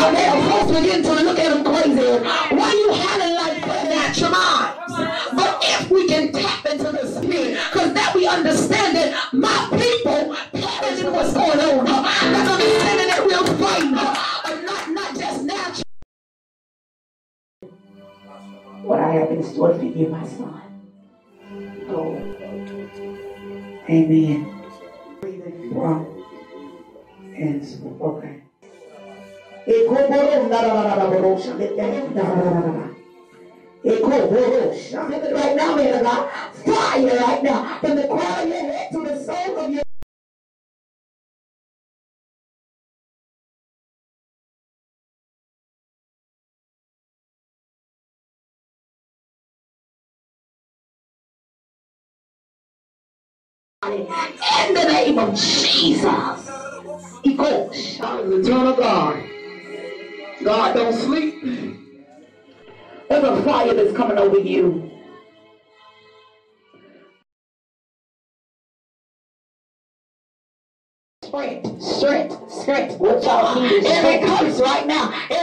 Their folks begin to look at them crazy. Why you hollering like that at your minds? But if we can tap into the spirit, because that we understand that my people perishing what's going on. That's understanding that we're fighting, not just natural. What I have in store for you, my son. Go. Amen. Breathing from and okay. Right now, man of God, fire right now from the crown of your head to the sole of your in the name of Jesus. He goes. God is eternal God. God don't sleep. There's a fire that's coming over you. Strength. What y'all need is every curse right now.